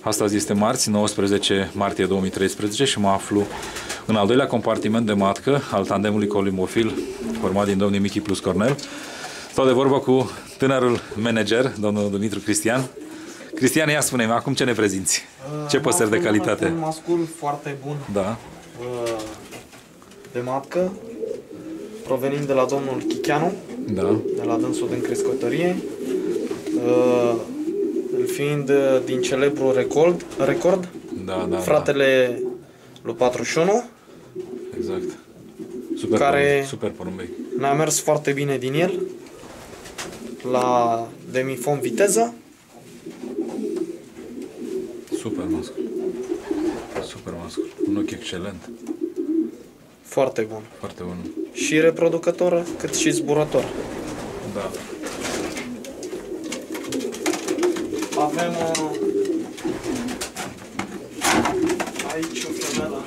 Astăzi este marți, 19 martie 2013 și mă aflu în al doilea compartiment de matcă al tandemului colimofil format din domnii Michi plus Cornel. Stau de vorbă cu tânărul manager, domnul Dumitru Cristian. Cristian, ia spune-mi, acum ce ne prezinți? Ce păsări de calitate? Un mascul foarte bun, Da. de matcă, provenind de la domnul Chicheanu, Da. de la dânsul din crescătorie, fiind din celebru record, Da, fratele lui 41, exact. Super, super porumbei. ne-a mers foarte bine din el, la demifon viteză. Super mascul. Super mascul. Un ochi excelent. Foarte bun. Foarte bun. Și reproducător, cât și zburător. Da. Avem aici o femelă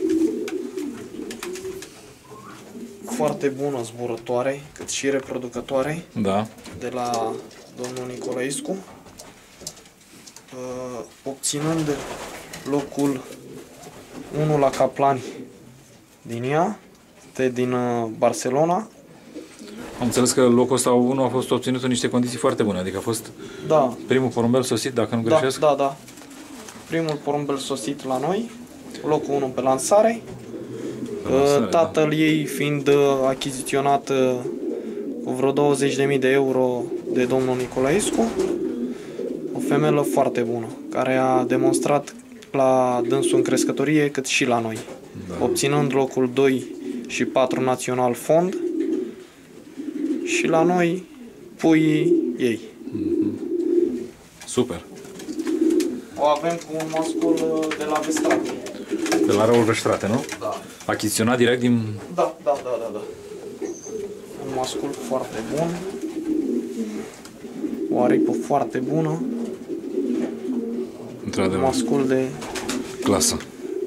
foarte bună zburătoare, cât și reproducătoare, Da. de la domnul Nicolaescu, obținând locul 1 la Caplani din ea, din Barcelona. Am înțeles că locul ăsta 1 a fost obținut în niște condiții foarte bune, adică a fost primul porumbel sosit, dacă nu greșesc? Da. Primul porumbel sosit la noi, locul 1 pe lansare, tatăl ei fiind achiziționat cu vreo 20.000 de euro de domnul Nicolaescu. O femelă foarte bună, care a demonstrat la dânsul în crescătorie, cât și la noi, obținând locul 2 și 4 național fond, și la noi puii ei. Super. O avem cu un mascul de la Vestrate. De la Răul Vestrate, nu? Da. Achiziționat direct din... Da. Un mascul foarte bun. O aripă foarte bună. Într-adevăr. Un mascul de clasă.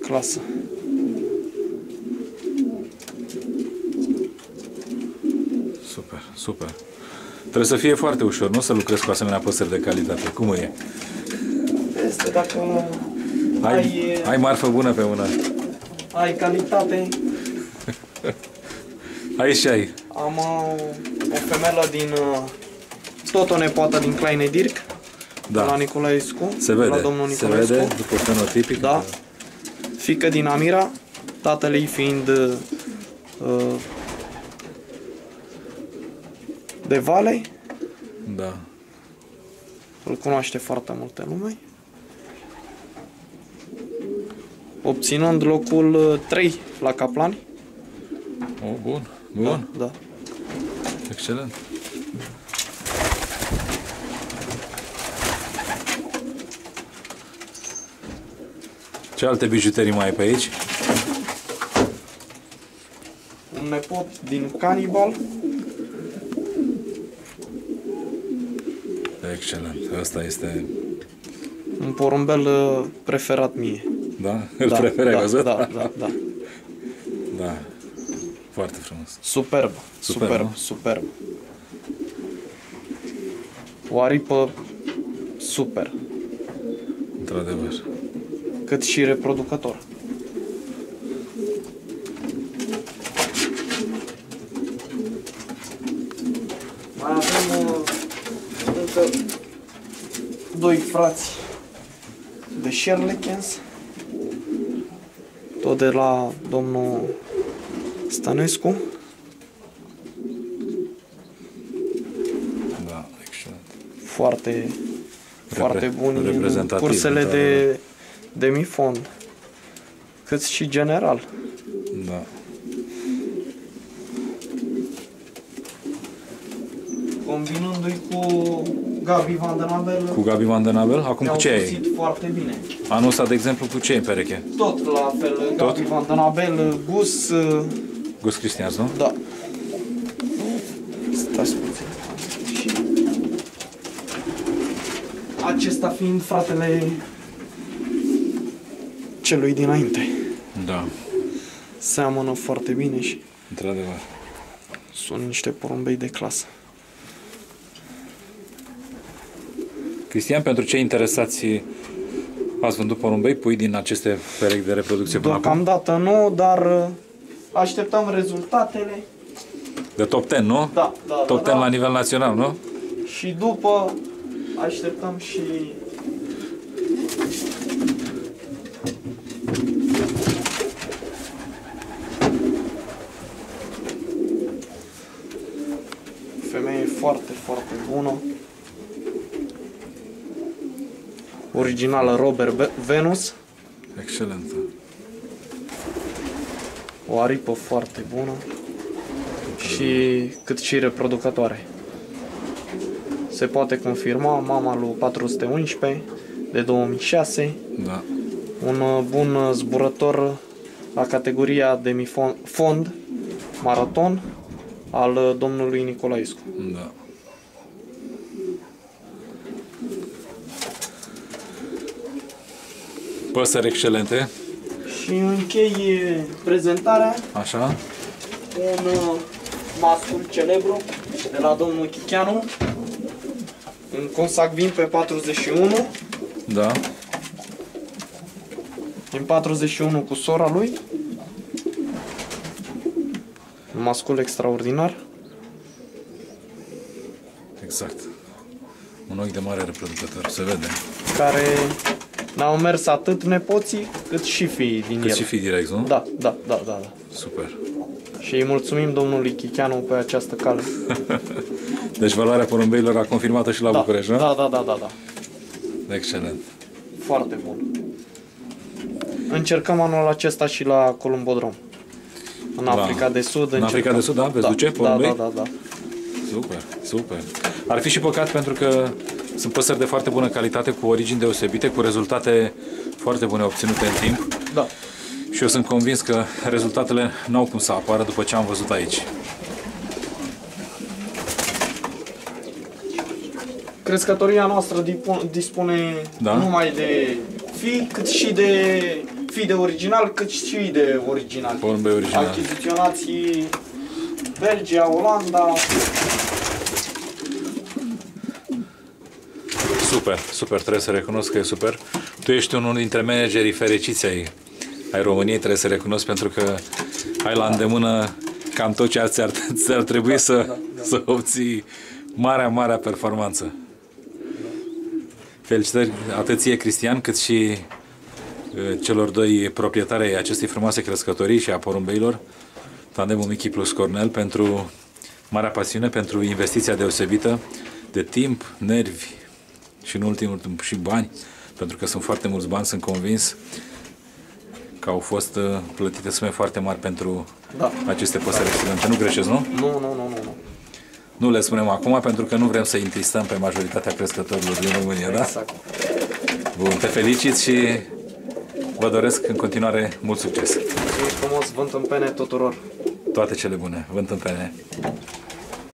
Super. Trebuie să fie foarte ușor, nu să lucrezi cu asemenea păsări de calitate. Cum e? Este dacă ai marfă bună pe mână. Ai calitate. Aici și ai. Am o femelă din... tot o nepoată din Kleine Dirk, de la Nicolaescu. Se vede, la domnul Nicolaescu. se vede după fenotipic. Da. Fică din Amira, tatăl ei fiind de Vale. Da. Îl cunoaște foarte multă lume. Obținând locul 3 la Caplani. Bun. Da. Excelent. Ce alte bijuterii mai ai pe aici? Un nepot din Cannibal. Excelent. Asta este... un porumbel preferat mie. Da? Îl preferi, ai văzut? Da. Da. Foarte frumos. Superb. O aripă super. Într-adevăr. Cât și reproducător. Mai avem încă 2 frați de Sherleckens, tot de la domnul Stănescu. Da, excelent. Foarte buni în cursele de demifond, cât și general. Da. Combinându-i cu Gabi Van den Abel. Cu Gabi Van den Abel? Acum cu ce ai? Foarte bine. Anul ăsta, de exemplu, cu ce ai în pereche? Tot la fel, Gabi Van den Abel, Gus... Gus Cristian, nu? Da. Stați puțin. Acesta fiind fratele celui dinainte. Da. Seamănă foarte bine și... Într-adevăr. Sunt niște porumbei de clasă. Cristian, pentru cei interesați Ați vândut porumbei, pui din aceste perechi de reproducție până acum? Deocamdată nu, dar așteptăm rezultatele. De top 10, nu? Da, Top 10 la nivel național, nu? Și după așteptăm și femeie foarte, foarte bună. Originală Robert Venus. Excelentă. O aripă foarte bună. Și cât și reproducătoare. Se poate confirma, mama lui 411 de 2006. Da. Un bun zburător la categoria demi-fond, maraton, al domnului Nicolaescu. Da. Păsări excelente. Și închei prezentarea Așa. un mascul celebru de la domnul Chicheanu, un consacvin pe 41, Da. din 41 cu sora lui, un mascul extraordinar. Exact. Un ochi de mare reproducător, se vede. Care n-au mers atât nepoții cât și fiii din Cât el. și fi direct, nu? Da. Super. Și îi mulțumim domnului Chicheanu pe această cale. Deci valoarea porumbeilor a confirmat-o și la București, nu? Da. Excelent. Foarte bun. Încercăm anul acesta și la Columbodrom. În Africa de Sud. În Africa de Sud, da? Veți duce porumbei? Da. Super. Ar fi și păcat pentru că sunt păsări de foarte bună calitate, cu origini deosebite, cu rezultate foarte bune obținute în timp. Da. Și eu sunt convins că rezultatele n-au cum să apară după ce am văzut aici. Crescătoria noastră dispune nu numai de fii, cât și de fii de original, cât și de original. Porumbei originali. Achiziționați Belgia, Olanda. Super, trebuie să recunosc că e super. Tu ești unul dintre managerii fericiți ai României, trebuie să recunosc, pentru că ai la îndemână cam tot ce ți-ar trebui să obții marea performanță. Felicitări atât ție, Cristian, cât și celor doi proprietari ai acestei frumoase crescătorii și a porumbeilor, tandemul Michi plus Cornel, pentru marea pasiune, pentru investiția deosebită de timp, nervi și în ultimul timp și bani, pentru că sunt foarte mulți bani, sunt convins că au fost plătite sume foarte mari pentru aceste păsări excelente. Nu greșesc, nu? Nu. Nu le spunem acum pentru că nu vrem să întristăm pe majoritatea crescătorilor din România, da? Exact. Bun, te felicit și vă doresc în continuare mult succes. Mulțumim frumos, vânt în pene tuturor. Toate cele bune, vânt în pene.